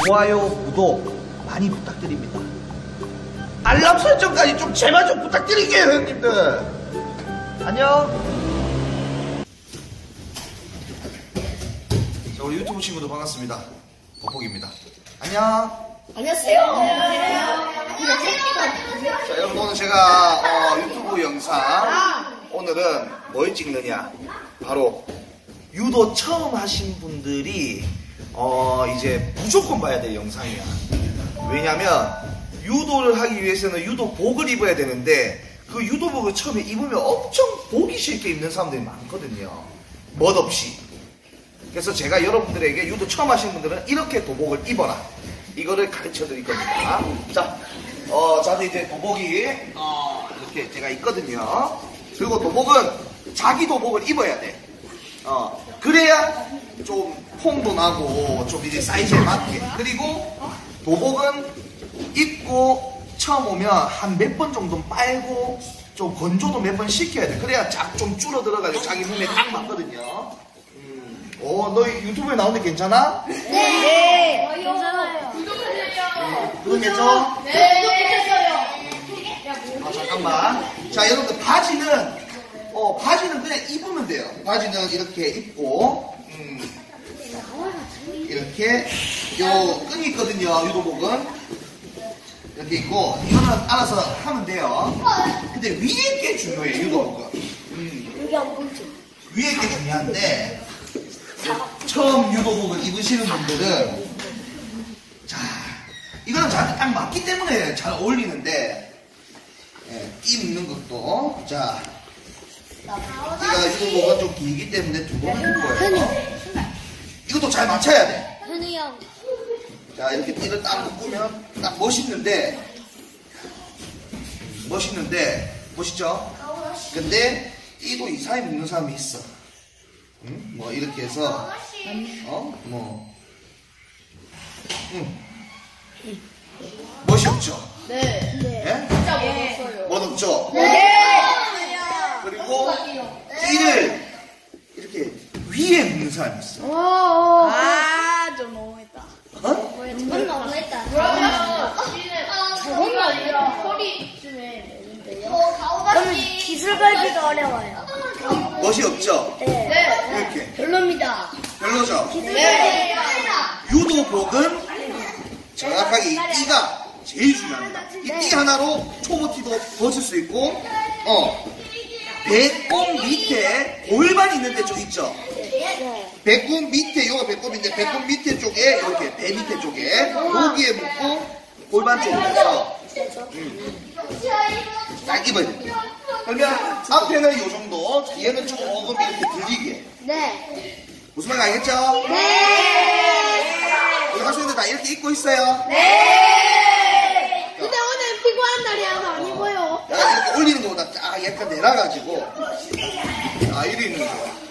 좋아요, 구독 많이 부탁드립니다. 알람 설정까지 좀 제발 좀 부탁드릴게요, 형님들. 안녕. 자, 우리 유튜브 친구들 반갑습니다. 덕복입니다. 안녕. 안녕하세요. 자, 여러분 오늘 제가 유튜브 영상 오늘은 뭘 찍느냐, 바로 유도 처음 하신 분들이 이제 무조건 봐야 될 영상이야. 왜냐면 유도를 하기 위해서는 유도복을 입어야 되는데 그 유도복을 처음에 입으면 엄청 보기 싫게 입는 사람들이 많거든요, 멋없이. 그래서 제가 여러분들에게 유도 처음 하시는 분들은 이렇게 도복을 입어라, 이거를 가르쳐 드릴 겁니다. 자, 저도 이제 도복이 이렇게 제가 있거든요. 그리고 도복은 자기 도복을 입어야 돼. 그래야 좀 폼도 나고 좀 이제 사이즈에 맞게. 그리고 도복은 입고 처음 오면 한 몇 번 정도 빨고 좀 건조도 몇 번 시켜야 돼. 그래야 쫙 좀 줄어 들어가지고 자기 몸에 딱 맞거든요. 너 유튜브에 나오는데 괜찮아? 네. 괜찮아요. 구독했죠? 네. 잠깐만. 자, 여러분들 바지는 그냥 입으면 돼요. 바지는 이렇게 입고, 이렇게, 요 끈이 있거든요, 유도복은. 이렇게 있고, 이거는 알아서 하면 돼요. 근데 위에 게 중요해요, 유도복은. 여기 안 보이죠? 위에 게 중요한데, 처음 유도복을 입으시는 분들은, 자, 이거는 저한테 딱 맞기 때문에 잘 어울리는데, 입는 것도, 자, 제가 유도복은 좀 길기 때문에 두 번을 입을 거예요. 이것도 잘 맞춰야 돼. 현우 형. 자, 이렇게 띠를 딱 묶으면 딱 멋있는데, 멋있죠? 근데 띠도 이상하게 묶는 사람이 있어. 뭐 이렇게 해서 멋이 없죠? 네. 예? 진짜 멋없어요. 멋없죠? 네. 그리고 띠를 이렇게 위에 묶는 사람이 있어. 좀 너무했다. 어? 너무했다. 저건 아니라 허리쯤에 매는데요. 그럼 기술 걸기가 어려워요. 멋이 없죠? 네. 이렇게. 별로입니다. 별로죠? 네. 유도복은 정확하게 이 띠가 제일 중요합니다. 이 띠 하나로 초보티도 벗을 수 있고, 배꼽 밑에 골반 있는 데 쪽 있죠? 배꼽 밑에, 요거 배꼽인데, 배꼽 밑에 쪽에, 이렇게, 배 밑에 쪽에, 여기에 묶고, 골반 쪽에서, 딱 입어야 됩니다. 그러면, 앞에는 요 정도, 뒤에는 조금 이렇게 들리게. 네. 무슨 말인지 알겠죠? 네. 우리 학생들 다 이렇게 입고 있어요? 네. 근데 오늘 피곤한 날이라서 아니고요. 약간 이렇게 올리는 것보다 딱 약간 내려가지고, 이래 있는 거야.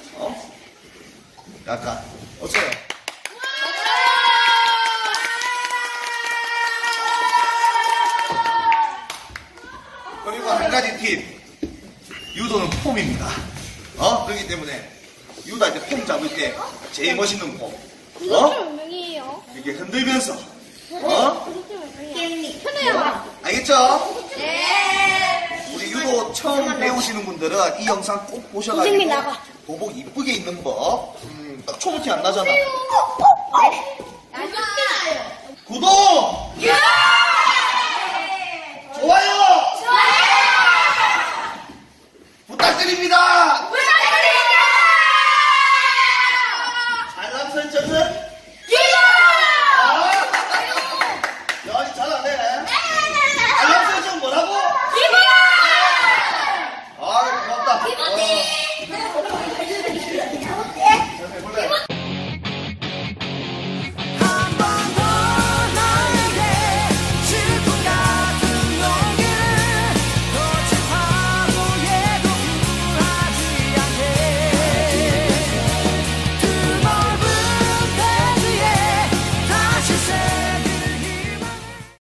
약간, 어때요? 그리고 한 가지 팁. 유도는 폼입니다. 그렇기 때문에, 유도할 때 폼 잡을 때, 제일 멋있는 폼. 운명이에요. 이렇게 흔들면서, 편해요. 알겠죠? 네. 우리 유도 처음 배우시는 분들은 이 영상 꼭 선생님 보셔가지고 나가. 도복 이쁘게 입는 법. 딱 초보티 안 나잖아. 구독! 좋아요! 부탁드립니다!